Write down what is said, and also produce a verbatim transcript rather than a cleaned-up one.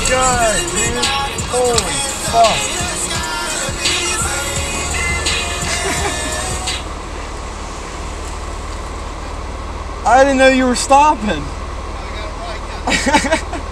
god, dude. Holy fuck. I didn't know you were stopping.